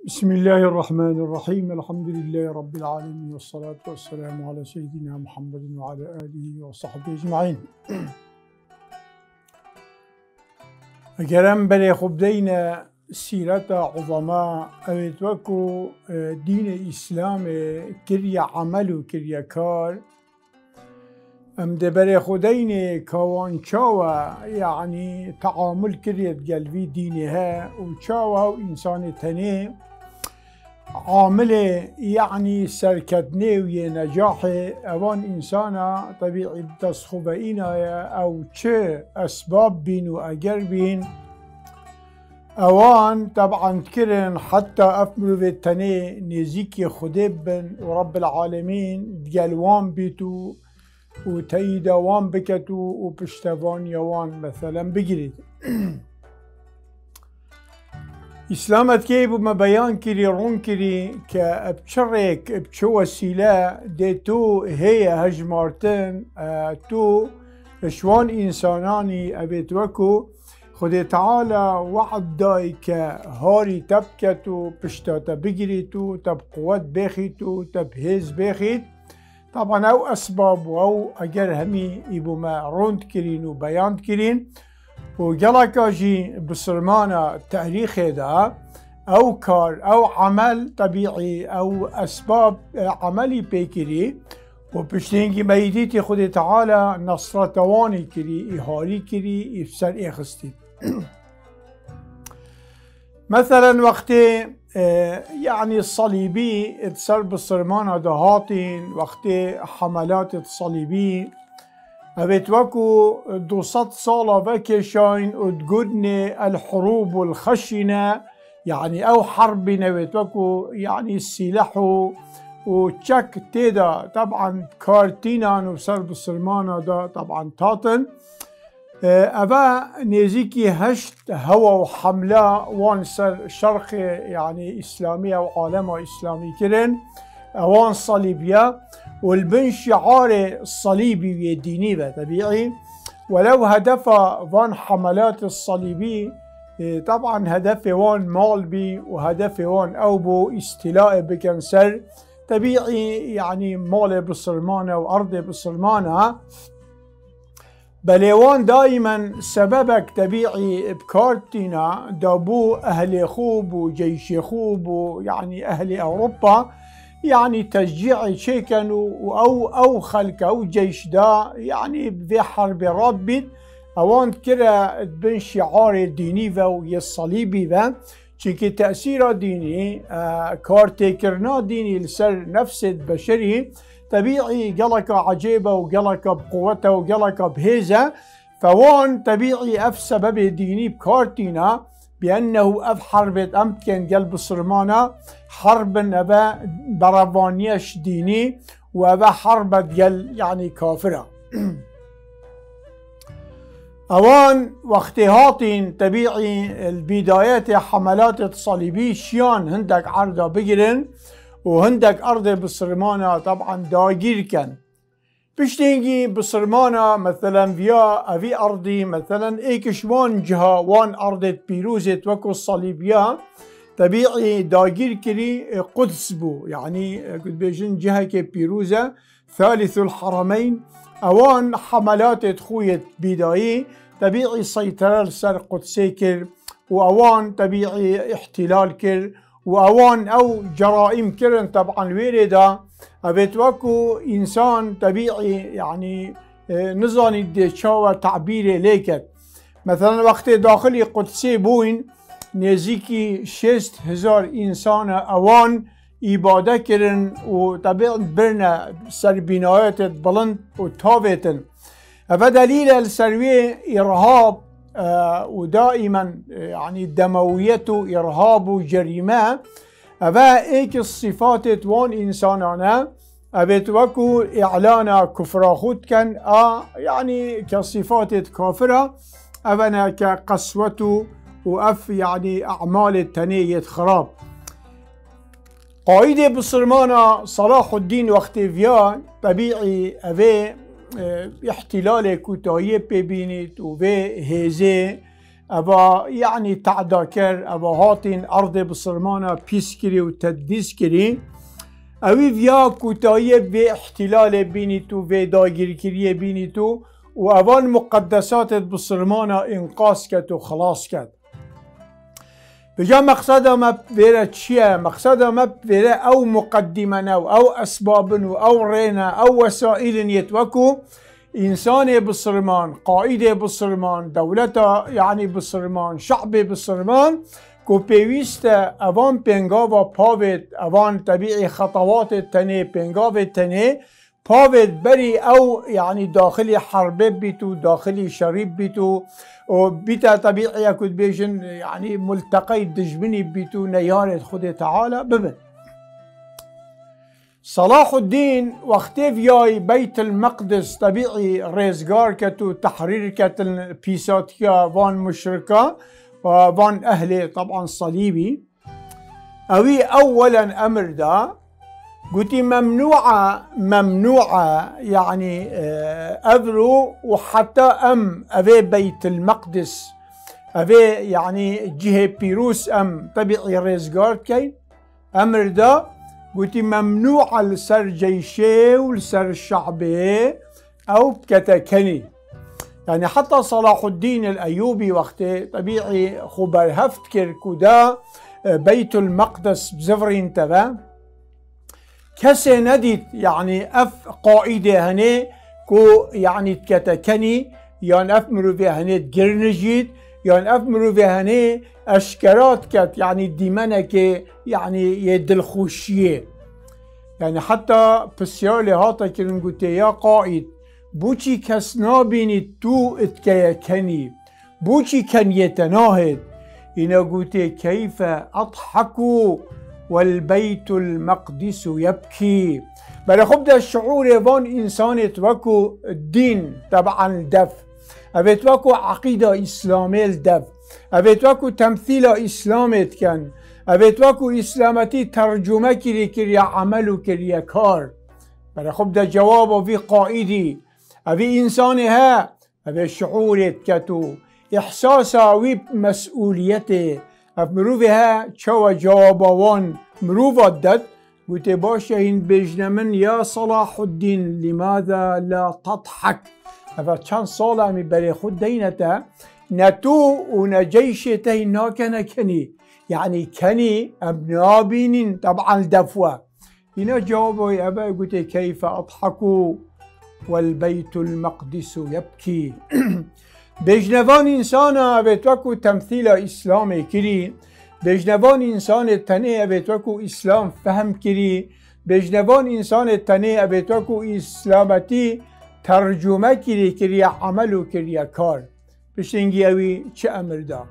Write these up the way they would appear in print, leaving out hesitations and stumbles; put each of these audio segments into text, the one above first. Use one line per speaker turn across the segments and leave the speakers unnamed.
بسم الله الرحمن الرحيم. الحمد لله رب العالمين، والصلاة والسلام على سيدنا محمد وعلى آله وصحبه أجمعين. اگرم بله خوب دینا سیرت عظماء اوید وکو دین اسلام کریا عمل و کریا کار ام ده بله خودین کوان چاوه یعنی تعامل کریت قلبی دینها و چاوه و انسان تنه عامل يعني سركتني ويا نجاح اوان انسانا طبيعي بتصخبينا او چه اسباب بين واجر بين اوان طبعا تكرن حتى افملو بالتني نزيكي خدبن ورب العالمين ديالوان بيتو وتيدا وان بكتو وبشتوان يوان مثلا بجريد اسلامت که بما بیان کری رون کری که بچرک بچو وسیله ده تو هی هجمارتن تو شوان انسانانی ابیت وکو خود تعالی وعد دای که هاری تبکتو پشتاتا بگیریتو تب قوت بخیتو تب هز بخیت طبعا او اسباب و او اگر همی ایبو ما روند کرین و بیان کرین وجلك جي بسرمانة تاريخ ده أو كار أو عمل طبيعي أو أسباب عملي بيكري وبشتينجي ميديتي خد تعالى نصرتواني كري إهاري كري إفسر إخستي مثلا وقت يعني الصليبي اتصل بسرمانة دهاتين وقت حملات الصليبي أبيت وكو 200 صالة وكشاين وتقولن الحروب الخشنة يعني أو حرب نبيت وكو يعني السلاح وتشك تيدا طبعا كارتينا نفسر بالسلمانة دا طبعا تاطن أبا نيزيكي هشت هوا وحملة وانسر شرق يعني إسلامية وعالمة إسلامي كرن اوان صليبيا والبن شعار الصليبي والديني طبيعي ولو هدف وان حملات الصليبي طبعا هدف وان مالبي وهدف وان اوبو استيلاء بكنسر طبيعي يعني مال بسلمانة وارض بسلمانة بليوان دائما سببك طبيعي بكارتنا دابو اهل خوب وجيش خوب ويعني اهل اوروبا يعني تشجيع شيكن او خلق او جيش دا يعني في حرب ربط اوان كرا بن شعار ديني و الصليبي و چونكي تأثير ديني كارتكرنا ديني لسر نفس البشري طبيعي قلق عجيبة وقلق بقوته وقلق بهيزة فوان طبيعي اف سبب ديني بكارتينا بأنه أف حرب أمكن قلب الصرمانة حرب أبا بروانيش ديني وأبا حرب ديال يعني كافرة أوان واختهاطين طبيعي البدايات حملات الصليبي شيان هندك عرضة بقرن وهندك أرض بالصرمانة طبعا داقير كان بشتينجي بصرمانة مثلا فيا أفي أرضي مثلا إيكش وان جهة وان أرض بيروزة وكو الصليبيا طبيعي داقير كري قدس بو يعني قد بيجن جهة كي بيروزة ثالث الحرمين أوان حملات خوية بداية طبيعي سيطرة لسر قدسي كر وأوان طبيعي احتلال كر وأوان أو جرائم كرن طبعا ويردا أبيت وكو إنسان طبيعي يعني نظاني ديشاوة تعبيري ليكت مثلا وقت داخلي قدسي بوين نزيكي 6000 إنسان أوان إبادة كرن وطبيعي برنا سر بنايات بلند وتاويتن فدليل السروية إرهاب ودائما يعني دموية إرهاب وجريمة أبا إيك الصفات وان إنسانانا أبيت وكو إعلانا كفرا خود كان يعني كصفات كافرة أبنا كقسوة وأف يعني أعمال التنية خراب قايدة بصرمانا صلاح الدين وقت فيان طبيعي أبي احتلال كوتاية ببينت وفي هزي أبا يعني تعداكر أبا هاتين أرض بصرمانا بيسكري وتديسكري اوی ویا کوتاهی و احتلال بینیتو و داگیرکری بینیتو و اوان مقدسات بسرمانا انقاص کد و خلاص کد. بجا مقصد ما بيرا چیه؟ مقصد ما بيرا او مقدمنا او اسباب او رينا او وسائل يتوكو انسان بسرمان، قائد بسرمان، دولتا يعني بسرمان، شعب بسرمان کو پیوست اوان پنگاوا پاوید اوان طبیعی خطوات تنه پنگاو تنه پاوید بری او يعني داخل حرب بیتو داخل شریب بیتو و بیتا طبیعی اکد بیشن يعني ملتقی دجمنی بیتو نیارت خود تعالی ببن. صلاح الدين وقتی ویای بیت المقدس طبیعی ریزگار کتو تحریر کتن پیساتیا وان مشرکا وان أهلي طبعا صليبي أوي أولا أمر دا قلت ممنوعة يعني أذرو وحتى أبي بيت المقدس أبي يعني جهة بيروس طبيعي ريزغارد كي أمر دا قلت ممنوعة لسر جيشي ولسر شعبي أو كتكني يعني حتى صلاح الدين الأيوبي وقت طبيعي خبر هفتكر كدا بيت المقدس بزفرين تبا كسي نديت يعني أف قائدة هني كو يعني تكتكني يعني أف مروفي هني تجرنجيت يعني أف مروفي هني أشكرات كت يعني ديمانك يعني يد الخوشية يعني حتى بسيالي هاتا كرن قلت يا قائد بوچی کس نابینید تو اتکیکنی بوچی کن یتناهد اینا گوته کیف اضحکو والبيت المقدس يبكي. بل خب ده الشعور وان انسان توكو الدين طبعا الدف ابي توكو عقيدة اسلامي الدف ابي توكو تمثيل اسلامي كان ابي توكو اسلامتي ترجمة كري عملو كري كار. بل خب ده جوابه في قائدي أبي إنساني ها أبي شعورت كتو إحساسا ويب مسؤوليته مروفها شو جوابوان مروفا دد قلت باشا هين بجنمن يا صلاح الدين لماذا لا تضحك أفا كان صالة من بري خود دينتا نتو ونجيشته ناكنا كني يعني كني أبنابين طبعا الدفوة هنا جوابه يا أبا قلت كيف أضحكوا والبيت المقدس يبكي. بجنوان إنسانا بتوكو تمثيل إسلامي كري بجنوان إنسان تاني بتوكو إسلام فهم كري بجنوان إنسان تاني بتوكو إسلامتي ترجمة كري عملو كري كار بشتنجي أوي چه أمر دا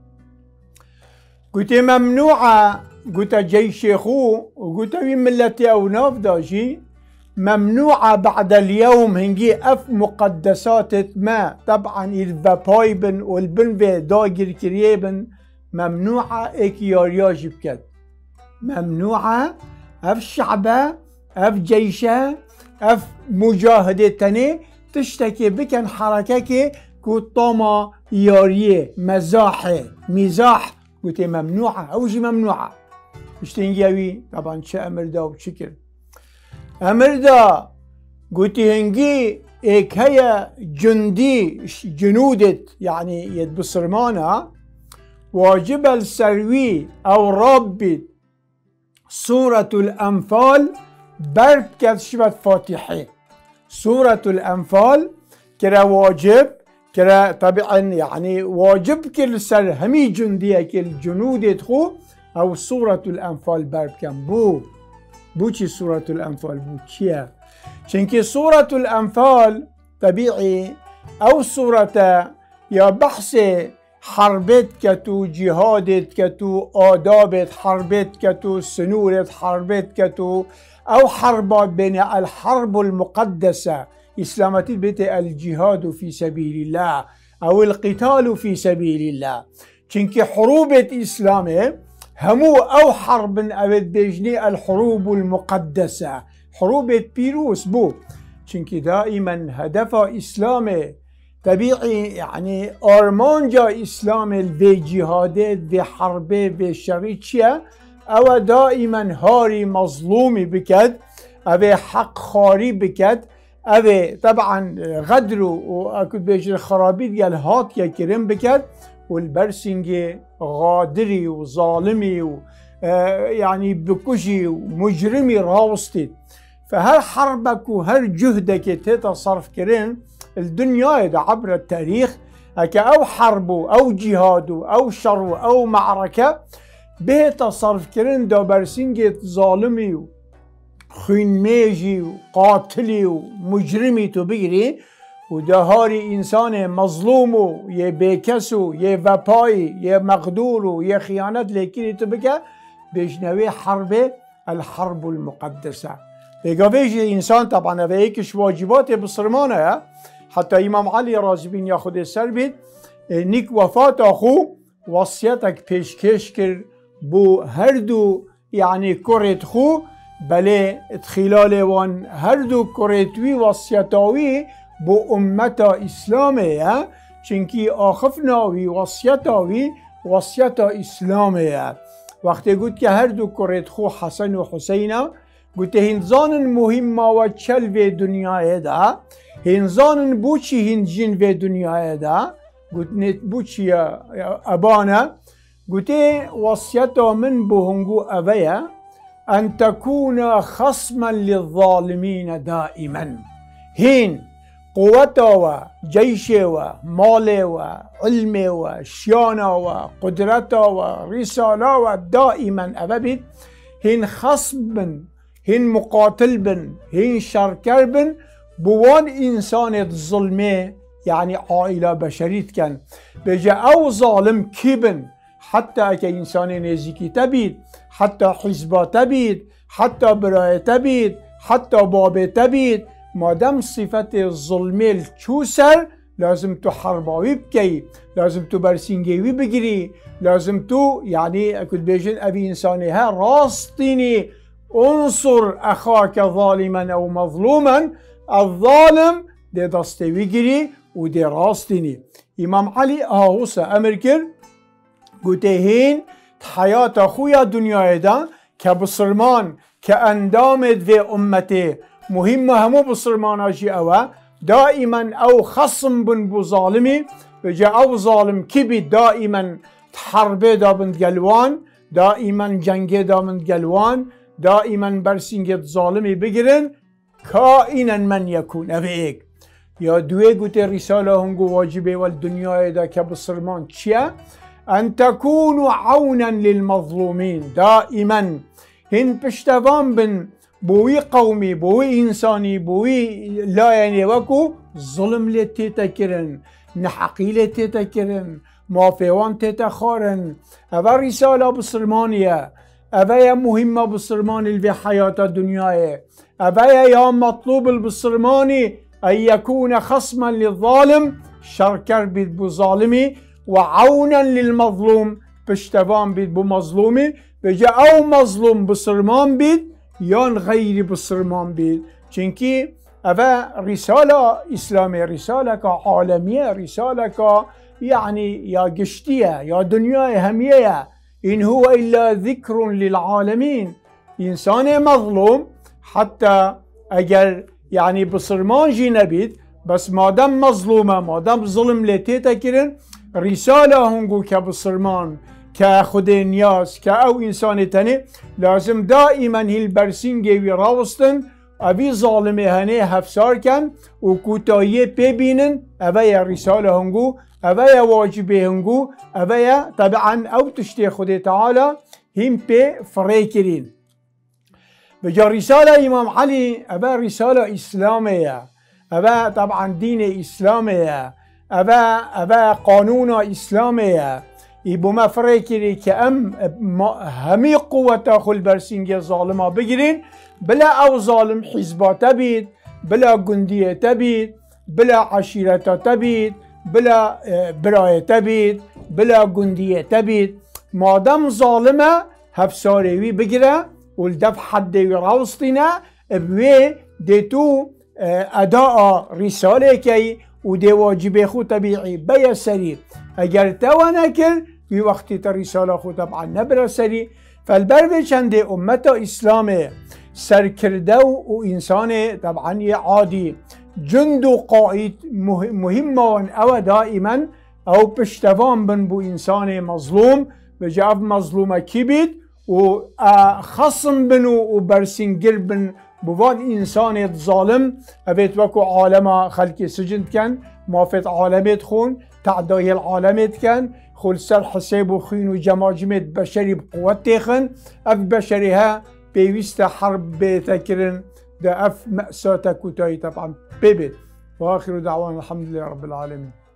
قلت ممنوعة قلت جيش خو وقلت أوي ملتي أو ناف داجي ممنوعة بعد اليوم هنجي اف مقدسات ما طبعا الفابايبن والبنفي داجر كريبن ممنوعة اكياريا جبكت ممنوعة اف شعبة اف جيشة اف مجاهدة تاني تشتكي بكن حركة كطامة يارية مزاح قلت ممنوعة اوجي ممنوعة مش تنجيوي طبعا شا امر دا وشكر امر دا قلت هنجي ايك هيا جندي جنودة يعني يد بصرمانة واجب السروي او رابط سورة الانفال برب كد شبت فاتحة سورة الانفال كرا واجب كرا طبعا يعني واجب كل سر همي جندية كل جنودة خو او سورة الانفال برب كان بو چی سورة الأنفال بو چیه؟ چنکه سورة الأنفال طبيعي أو سورة يا بحث حربت كتو جهادت كتو آدابت حربت كتو سنورت حربت كتو أو حرب بين الحرب المقدسة إسلامتي بيت الجهاد في سبيل الله أو القتال في سبيل الله چنكي حروبة إسلامي همو أو حرب أبد بيجني الحروب المقدسة حروب بيروس بو چنكي دائما هدف إسلامي طبيعي يعني آرمانجا إسلام الفي جهادات في حربه في شريطشيا أو دائما هاري مظلومي بكد أو حق خاري بكد أو طبعا غدرو وأكد بيجي الخرابيط قال هات يا كريم بكد والبرسنجي غادري وظالمي يعني بكشي ومجرمي راوستي. فهل حربك وهل جهدك تتصرف كرين الدنيا إذا عبر التاريخ أو حربه أو جهاده أو شر أو معركة به تصرف كرين دو برسنجي ظالمي خين ميجي وقاتلي ومجرمي تبيري ودهاري إنسان مظلومو يه بيكسو يه وفاي يه مغدورو يه خيانت لكيري تبكى بيجنوي حرب الحرب المقدسة. بيجي إنسان طبعا هيكش واجباته بصرمانه حتى إمام علي رازبين ياخد السربيت نيك وفاة أخو وصيتك پیشکش کر بو هردو يعني كوريت خو بله اتخلال وان هردو كوريتوي وصيتاوي بو أمتا إسلامية چنكي آخفناوي وصيتاوي وصيتا إسلامية. وقتی گوت که هردو كوريت خو حسن و حسينه گوت هنزان مهمه و چل و دنیای دا هنزان بوچی هنجین و دنیای دا گوت نت بوچی ابانه گوت وصيتا من بهنگو اویا ان تكون خصما للظالمين دائما. هين قوته و جيشه و ماله و علمه و شيانه و قدرته و رساله و دائما ابد هين خصم بن هين مقاتل بن هين شركر بن بوان انسان الظلمه يعني عائله بشريت كان بجا او ظالم كيبن حتى اكا انسان نزيكي تبيد حتى حزبه تبيد حتى برايه تبيد حتى بابه تبيد مادام صفت الظلمه الچوسر لازم تو حرباوي بكي لازم تو برسنجيوي بگري لازم تو يعني اكد بيجن ابي انساني ها راستيني انصر اخاك ظالما او مظلوما الظالم دي دستوي گري و دي راستيني. امام علي هاوسا امركر قوتهين حياة اخويا دنيا دا كبصرمان كاندامد في امتي مهمة همو بصرماناجي اوه دائما او خصم بن بو ظالمي بجا او ظالم كبي دائما تحربه دا بند قلوان دائما جنگه دا بند قلوان دائما برسنگه ظالمي بگرن كائنا من يكون ابيك يا دوي قوتي رسالة هنگو واجبه والدنيا دا كبصرمان چيا ان تكونوا عونا للمظلومين دائما هن پشتوان بن بوي قومي بوي انساني بوي لا يعني وكو ظلم لتيتا كرن نحقي لتيتا كرن مافيوان تيتا خارن اوه رسالة بصرمانية اوه مهمة بصرمان الفي حياة الدنيا اوه يا مطلوب البصرماني ان يكون خصما للظالم شركر بيد بو ظالمي وعونا للمظلوم پشتوان بيد بو مظلومي بجا او مظلوم بصرمان بيد يان غير بصرمان بيد چنكي اوه رسالة اسلامية رسالة عالمية رسالة يعني يا قشتية يا دنيا همية إن هو إلا ذكر للعالمين. إنسان مظلوم حتى أجر يعني بصرمان جي نبيد بس ما دام مظلومة ما دام ظلم لتيتا كرن رسالة هنگو كبصرمان كخود نياس كأو إنسان تاني لازم دائما هيل برسنجي وراوستن أبي ظالمي هني هفسار كان وكوتاية ببينن أبايا رسالة هنگو أبايا واجبه هنگو أبايا طبعا أو تشتي خود تعالى هم بي فريكرين. بجا رسالة إمام علي أبا رسالة إسلامية أبا طبعا دين إسلامية أبا قانون إسلامية يبو ما فريكري كأم همي قوة أخو برسنجي ظالمة بجرين بلا أو ظالم حزبة تبيد بلا قندية تبيد بلا عشيرة تبيد بلا براية تبيد بلا قندية تبيد ما دام ظالمة هفساريوي بجرة والدف حد يراوستنا بوي ديتو أداء رسالة كي ودي واجبه خو طبيعي بيا سري اگر توانا كر في وقت رسالة خو طبعا نبرا سري فالبربش عندي أمتا إسلامي سركردو وإنسان طبعا عادي جندو قائد مهمة أو دائما أو بشتفان بن بو إنسان مظلوم بجاف مظلومة كبيد وخصم بنو وبرسنجر بن بوان إنسان ظالم أبيت وكو عالم خلق سجن كان مافت عالمت خون تعداي العالمت كان خل سر حساب وخين وجماجمت بشري بقوة تخن أف بشريها بيوست حرب بتكرن ده أف مأساة كتاي طبعا بيبت وآخر دعوانا الحمد لله رب العالمين.